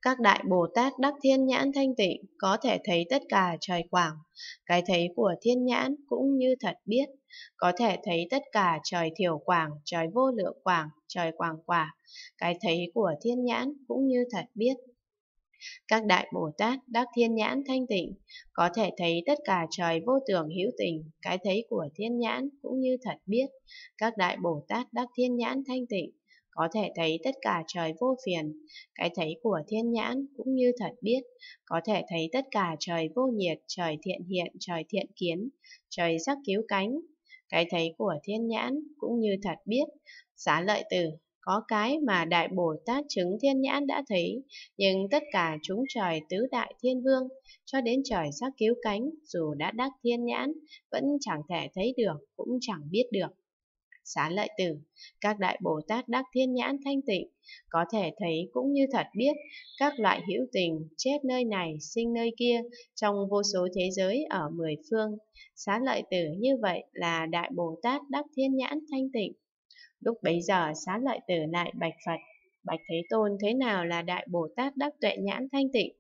Các đại Bồ Tát đắc thiên nhãn thanh tịnh có thể thấy tất cả trời quảng. Cái thấy của thiên nhãn cũng như thật biết, có thể thấy tất cả trời thiểu quảng, trời vô lượng quảng, trời quảng quả. Cái thấy của thiên nhãn cũng như thật biết. Các đại Bồ Tát đắc thiên nhãn thanh tịnh có thể thấy tất cả trời vô tưởng hữu tình, cái thấy của thiên nhãn cũng như thật biết. Các đại Bồ Tát đắc thiên nhãn thanh tịnh có thể thấy tất cả trời vô phiền, cái thấy của thiên nhãn cũng như thật biết. Có thể thấy tất cả trời vô nhiệt, trời thiện hiện, trời thiện kiến, trời sắc cứu cánh, cái thấy của thiên nhãn cũng như thật biết. Xá lợi tử, có cái mà Đại Bồ Tát chứng thiên nhãn đã thấy, nhưng tất cả chúng trời tứ đại thiên vương, cho đến trời sắc cứu cánh, dù đã đắc thiên nhãn, vẫn chẳng thể thấy được, cũng chẳng biết được. Xá lợi tử, các đại Bồ Tát đắc thiên nhãn thanh tịnh, có thể thấy cũng như thật biết, các loại hữu tình, chết nơi này, sinh nơi kia, trong vô số thế giới ở mười phương. Xá lợi tử, như vậy là đại Bồ Tát đắc thiên nhãn thanh tịnh. Lúc bấy giờ Xá lợi tử lại bạch Phật: Bạch Thế Tôn, thế nào là đại Bồ Tát đắc tuệ nhãn thanh tịnh?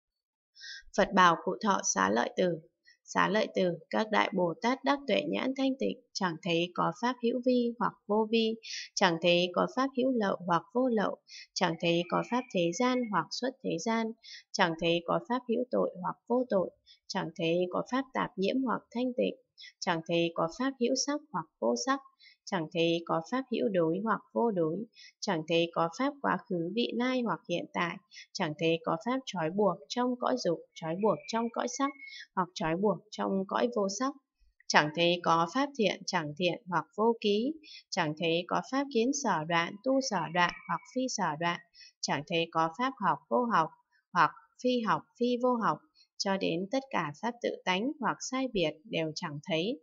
Phật bảo cụ thọ Xá lợi tử: Xá lợi tử, các đại Bồ Tát đắc tuệ nhãn thanh tịnh, chẳng thấy có pháp hữu vi hoặc vô vi, chẳng thấy có pháp hữu lậu hoặc vô lậu, chẳng thấy có pháp thế gian hoặc xuất thế gian, chẳng thấy có pháp hữu tội hoặc vô tội, chẳng thấy có pháp tạp nhiễm hoặc thanh tịnh, chẳng thấy có pháp hữu sắc hoặc vô sắc, chẳng thấy có pháp hữu đối hoặc vô đối, chẳng thấy có pháp quá khứ vị lai hoặc hiện tại, chẳng thấy có pháp trói buộc trong cõi dục, trói buộc trong cõi sắc, hoặc trói buộc trong cõi vô sắc. Chẳng thấy có pháp thiện chẳng thiện hoặc vô ký, chẳng thấy có pháp kiến sở đoạn, tu sở đoạn hoặc phi sở đoạn, chẳng thấy có pháp học vô học hoặc phi vô học, cho đến tất cả pháp tự tánh hoặc sai biệt đều chẳng thấy.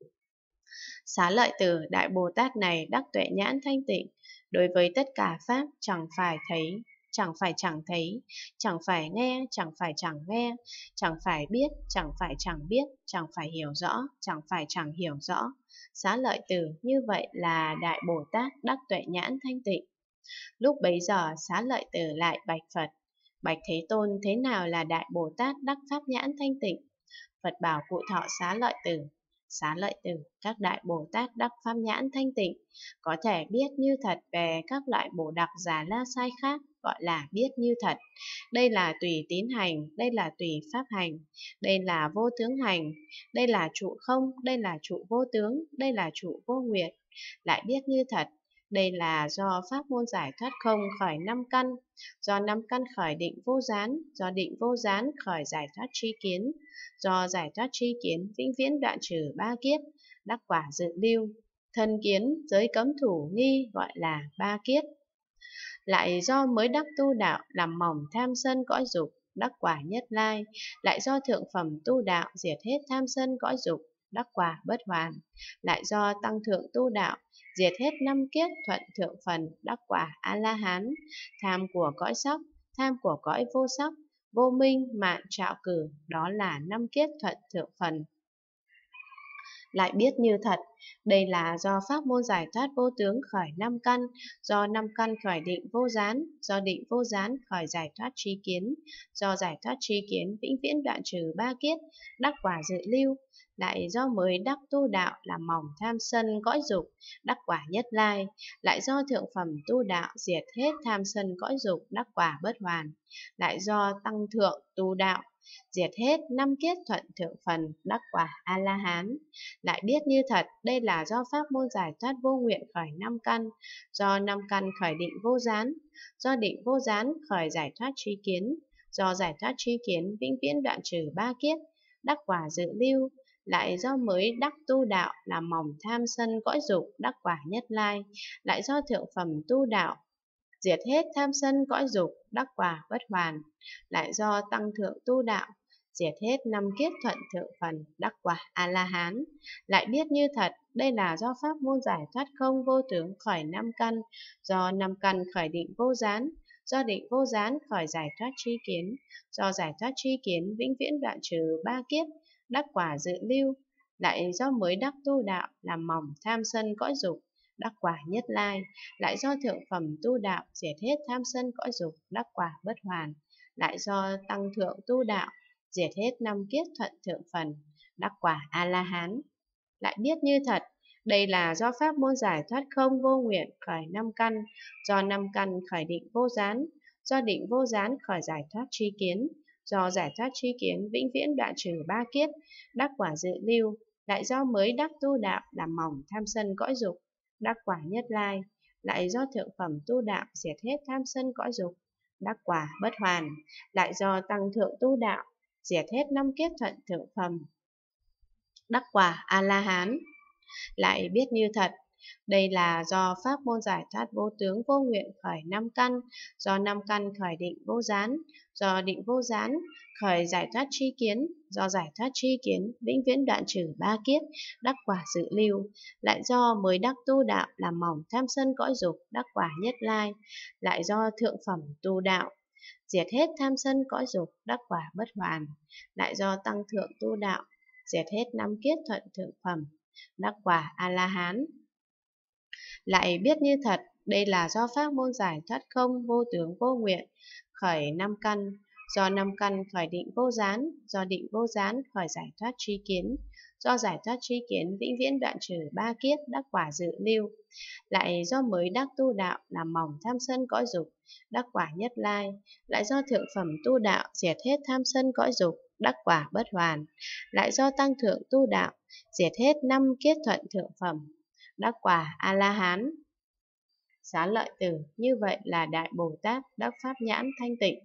Xá lợi tử, đại Bồ Tát này đắc tuệ nhãn thanh tịnh, đối với tất cả pháp chẳng phải thấy, chẳng phải chẳng thấy, chẳng phải nghe, chẳng phải chẳng nghe, chẳng phải biết, chẳng phải chẳng biết, chẳng phải hiểu rõ, chẳng phải chẳng hiểu rõ. Xá lợi tử, như vậy là đại Bồ Tát đắc tuệ nhãn thanh tịnh. Lúc bấy giờ Xá lợi tử lại bạch Phật: Bạch Thế Tôn, thế nào là đại Bồ Tát đắc pháp nhãn thanh tịnh? Phật bảo cụ thọ Xá lợi tử: Xá lợi tử, các đại Bồ Tát đắc pháp nhãn thanh tịnh, có thể biết như thật về các loại bổ đặc giả la sai khác, gọi là biết như thật. Đây là tùy tín hành, đây là tùy pháp hành, đây là vô tướng hành, đây là trụ không, đây là trụ vô tướng, đây là trụ vô nguyện. Lại biết như thật, đây là do pháp môn giải thoát không khởi năm căn, do năm căn khởi định vô gián, do định vô gián khởi giải thoát tri kiến, do giải thoát tri kiến vĩnh viễn đoạn trừ ba kiết, đắc quả dự lưu. Thân kiến giới cấm thủ nghi gọi là ba kiết. Lại do mới đắc tu đạo làm mỏng tham sân cõi dục, đắc quả nhất lai. Lại do thượng phẩm tu đạo diệt hết tham sân cõi dục, đắc quả bất hoàn. Lại do tăng thượng tu đạo diệt hết năm kiết thuận thượng phần, đắc quả a la hán. Tham của cõi sắc, tham của cõi vô sắc, vô minh mạn trạo cử, đó là năm kiết thuận thượng phần. Lại biết như thật, đây là do pháp môn giải thoát vô tướng khởi năm căn, do năm căn khởi định vô gián, do định vô gián khởi giải thoát tri kiến, do giải thoát tri kiến vĩnh viễn đoạn trừ ba kiết, đắc quả dự lưu. Lại do mới đắc tu đạo làm mỏng tham sân cõi dục, đắc quả nhất lai. Lại do thượng phẩm tu đạo diệt hết tham sân cõi dục, đắc quả bất hoàn. Lại do tăng thượng tu đạo diệt hết năm kiết thuận thượng phần, đắc quả a la hán. Lại biết như thật, đây là do pháp môn giải thoát vô nguyện khởi năm căn, do năm căn khởi định vô gián, do định vô gián khởi giải thoát tri kiến, do giải thoát tri kiến vĩnh viễn đoạn trừ ba kiết, đắc quả dự lưu. Lại do mới đắc tu đạo làm mỏng tham sân cõi dục, đắc quả nhất lai. Lại do thượng phẩm tu đạo diệt hết tham sân cõi dục, đắc quả bất hoàn. Lại do tăng thượng tu đạo diệt hết năm kiết thuận thượng phần, đắc quả a la hán. Lại biết như thật, đây là do pháp môn giải thoát không vô tướng khởi năm căn, do năm căn khởi định vô gián, do định vô gián khởi giải thoát tri kiến, do giải thoát tri kiến vĩnh viễn đoạn trừ ba kiết, đắc quả dự lưu. Lại do mới đắc tu đạo làm mỏng tham sân cõi dục, đắc quả Nhất Lai, lại do thượng phẩm tu đạo diệt hết tham sân cõi dục, đắc quả Bất Hoàn, lại do tăng thượng tu đạo diệt hết năm kiết thuận thượng phần, đắc quả A La Hán. Lại biết như thật, đây là do pháp môn giải thoát không vô nguyện khởi năm căn, do năm căn khởi định vô gián, do định vô gián khởi giải thoát tri kiến, do giải thoát tri kiến vĩnh viễn đoạn trừ ba kiết, đắc quả dự lưu, lại do mới đắc tu đạo làm mỏng tham sân cõi dục, đắc quả Nhất Lai, lại do thượng phẩm tu đạo diệt hết tham sân cõi dục, đắc quả Bất Hoàn, lại do tăng thượng tu đạo diệt hết năm kiết thuận thượng phẩm, đắc quả A La Hán. Lại biết như thật, đây là do pháp môn giải thoát vô tướng vô nguyện khởi năm căn, do năm căn khởi định vô gián, do định vô gián khởi giải thoát tri kiến, do giải thoát tri kiến vĩnh viễn đoạn trừ ba kiết, đắc quả dự lưu, lại do mới đắc tu đạo làm mỏng tham sân cõi dục, đắc quả Nhất Lai, lại do thượng phẩm tu đạo diệt hết tham sân cõi dục, đắc quả Bất Hoàn, lại do tăng thượng tu đạo diệt hết năm kiết thuận thượng phẩm, đắc quả A La Hán. Lại biết như thật, đây là do pháp môn giải thoát không vô tướng vô nguyện khởi năm căn, do năm căn khởi định vô gián, do định vô gián khởi giải thoát tri kiến, do giải thoát tri kiến vĩnh viễn đoạn trừ ba kiết, đắc quả dự lưu, lại do mới đắc tu đạo làm mỏng tham sân cõi dục, đắc quả Nhất Lai, lại do thượng phẩm tu đạo diệt hết tham sân cõi dục, đắc quả Bất Hoàn, lại do tăng thượng tu đạo diệt hết năm kiết thuận thượng phẩm, đắc quả A La Hán. Xá Lợi Tử, như vậy là Đại Bồ Tát đắc pháp nhãn thanh tịnh.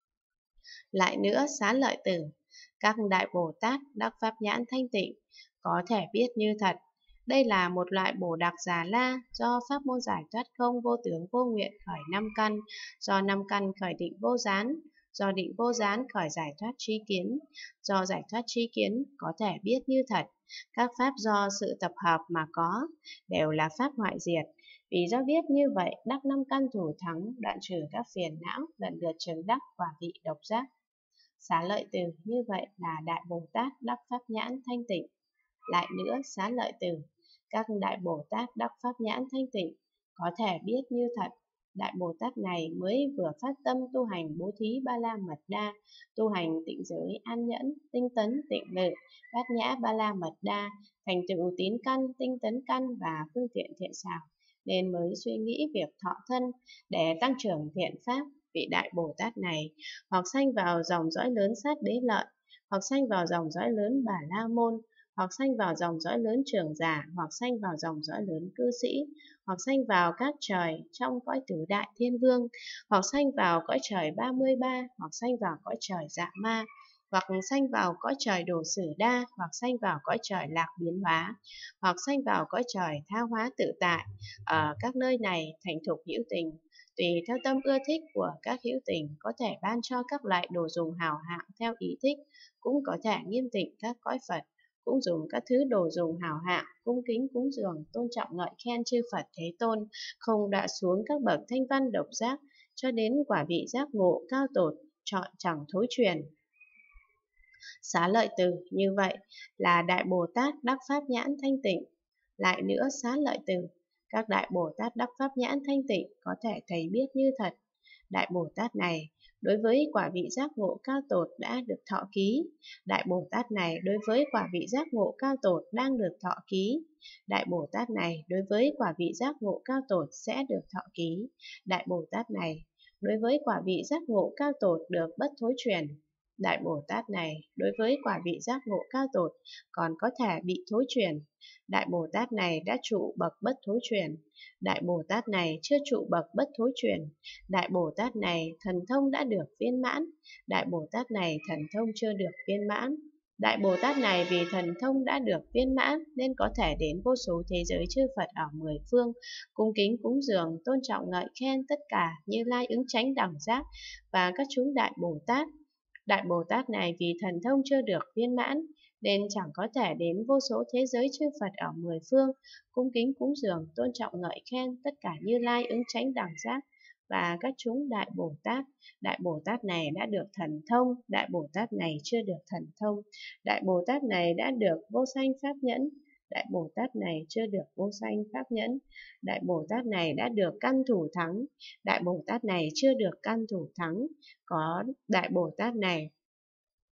Lại nữa, Xá Lợi Tử, các Đại Bồ Tát đắc pháp nhãn thanh tịnh có thể biết như thật, đây là một loại Bồ Đạc Già La, do pháp môn giải thoát không vô tướng vô nguyện khởi năm căn, do năm căn khởi định vô gián, do định vô gián khởi giải thoát tri kiến, do giải thoát tri kiến có thể biết như thật, các pháp do sự tập hợp mà có, đều là pháp hoại diệt. Vì do biết như vậy, đắc năm căn thủ thắng, đoạn trừ các phiền não, lần lượt chứng đắc quả vị độc giác. Xá Lợi Tử, như vậy là Đại Bồ Tát đắc pháp nhãn thanh tịnh. Lại nữa, Xá Lợi Tử, các Đại Bồ Tát đắc pháp nhãn thanh tịnh có thể biết như thật, Đại Bồ Tát này mới vừa phát tâm tu hành bố thí ba la mật đa, tu hành tịnh giới an nhẫn, tinh tấn tịnh lự, bát nhã ba la mật đa, thành tựu tín căn, tinh tấn căn và phương tiện thiện xảo, nên mới suy nghĩ việc thọ thân để tăng trưởng thiện pháp. Vị Đại Bồ Tát này hoặc sanh vào dòng dõi lớn Sát Đế Lợi, hoặc sanh vào dòng dõi lớn Bà La Môn, hoặc sanh vào dòng dõi lớn Trưởng Giả, hoặc sanh vào dòng dõi lớn Cư Sĩ, hoặc sanh vào các trời trong cõi Tứ Đại Thiên Vương, hoặc sanh vào cõi trời 33, hoặc sanh vào cõi trời Dạ Ma, hoặc sanh vào cõi trời Đồ Sử Đa, hoặc sanh vào cõi trời Lạc Biến Hóa, hoặc sanh vào cõi trời Tha Hóa Tự Tại. Ở các nơi này thành thục hữu tình, tùy theo tâm ưa thích của các hữu tình, có thể ban cho các loại đồ dùng hào hạng theo ý thích, cũng có thể nghiêm tịnh các cõi Phật, cũng dùng các thứ đồ dùng hào hạng, cung kính cúng dường, tôn trọng ngợi khen chư Phật Thế Tôn, không đọa xuống các bậc thanh văn độc giác, cho đến quả vị giác ngộ cao tột, chọn chẳng thối truyền. Xá Lợi Tử, như vậy là Đại Bồ Tát đắc pháp nhãn thanh tịnh. Lại nữa, Xá Lợi Tử, các Đại Bồ Tát đắc pháp nhãn thanh tịnh có thể thấy biết như thật, Đại Bồ Tát này đối với quả vị giác ngộ cao tột đã được thọ ký, Đại Bồ Tát này đối với quả vị giác ngộ cao tột đang được thọ ký, Đại Bồ Tát này đối với quả vị giác ngộ cao tột sẽ được thọ ký, Đại Bồ Tát này đối với quả vị giác ngộ cao tột được bất thối truyền, Đại Bồ Tát này đối với quả vị giác ngộ cao tột còn có thể bị thối truyền, Đại Bồ Tát này đã trụ bậc bất thối truyền, Đại Bồ Tát này chưa trụ bậc bất thối truyền, Đại Bồ Tát này thần thông đã được viên mãn, Đại Bồ Tát này thần thông chưa được viên mãn. Đại Bồ Tát này vì thần thông đã được viên mãn nên có thể đến vô số thế giới chư Phật ở mười phương, cung kính cúng dường, tôn trọng ngợi khen tất cả Như Lai ứng chánh đẳng giác và các chúng Đại Bồ Tát. Đại Bồ Tát này vì thần thông chưa được viên mãn nên chẳng có thể đến vô số thế giới chư Phật ở mười phương, cung kính cúng dường, tôn trọng ngợi khen tất cả Như Lai ứng chánh đẳng giác và các chúng Đại Bồ Tát. Đại Bồ Tát này đã được thần thông, Đại Bồ Tát này chưa được thần thông, Đại Bồ Tát này đã được vô sanh pháp nhẫn, Đại Bồ Tát này chưa được vô sanh pháp nhẫn. Đại Bồ Tát này đã được căn thủ thắng. Đại Bồ Tát này chưa được căn thủ thắng. Có Đại Bồ Tát này